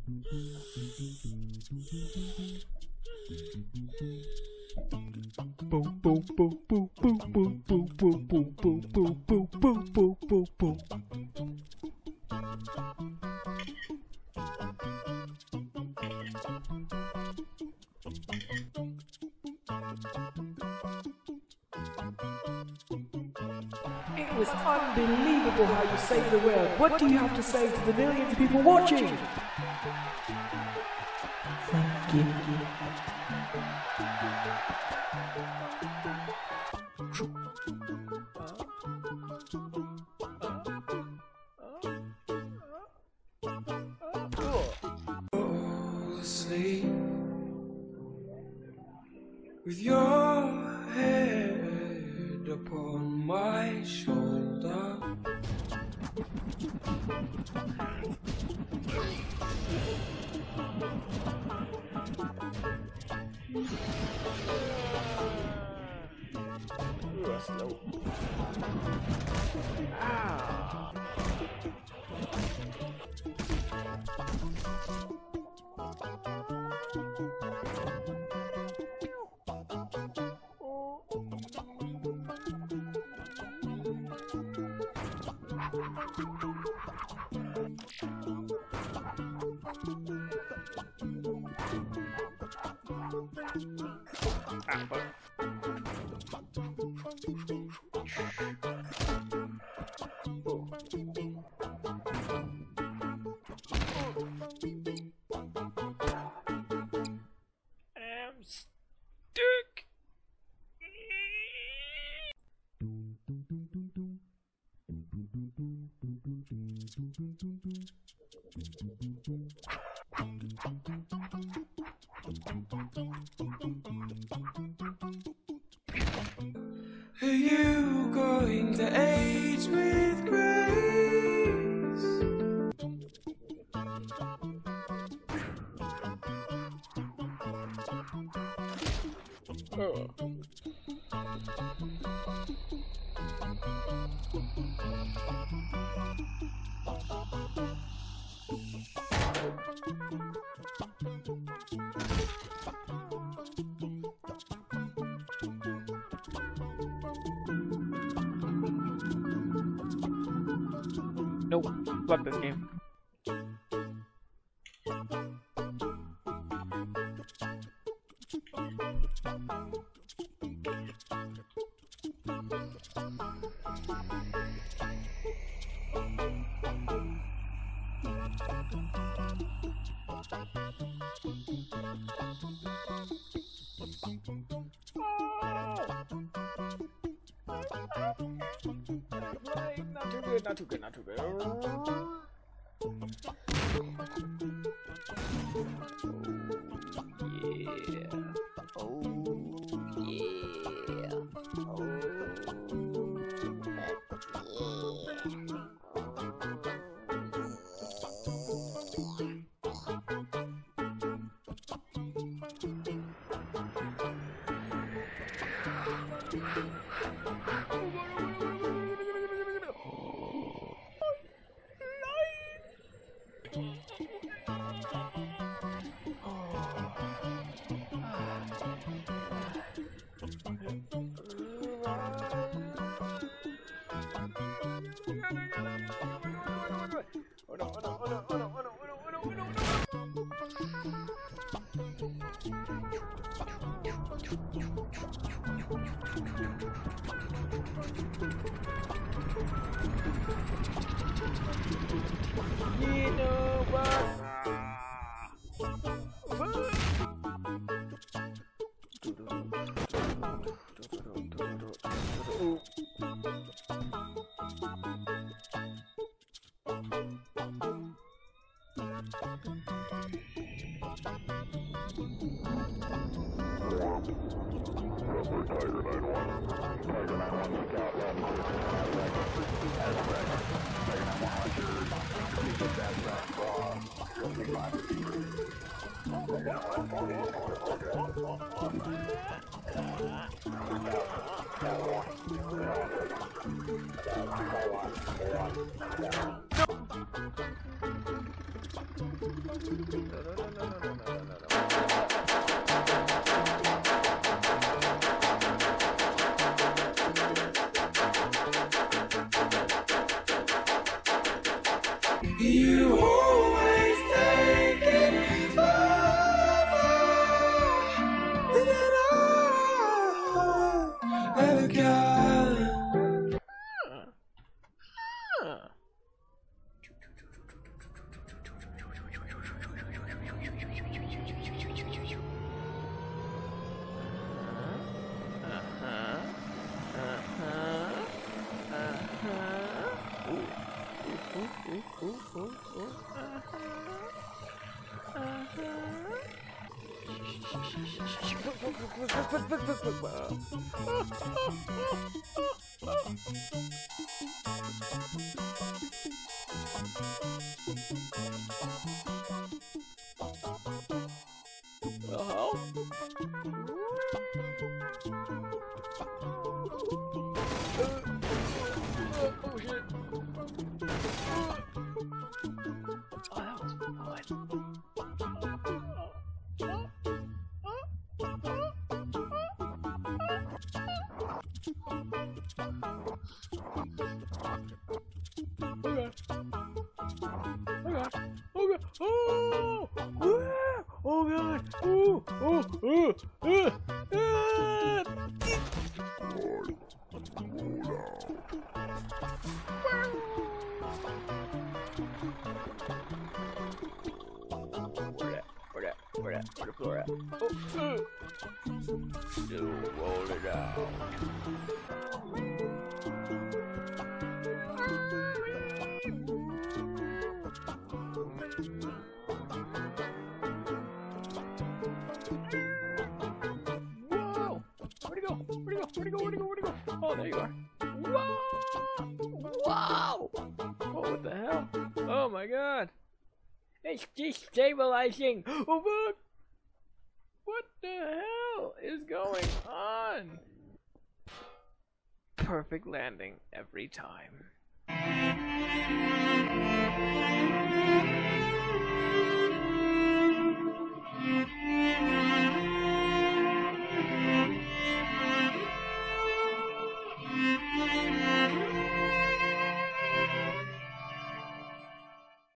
It was unbelievable how you saved the world. What do you have to say to the millions of people watching? Thank you. Sleep with your head upon my shoulder. Slow. Ah. I'm stuck. Are you going to age with grace? Oh. Nope, fuck this game. Not too good, not too good. You know what? No! You always take it further than I ever can. Where the floor at? Still roll it out. Whoa! Where'd he go? Oh, there you are. Whoa! Whoa! Oh, what the hell? Oh my god! It's destabilizing! Oh, look! What the hell is going on? Perfect landing every time.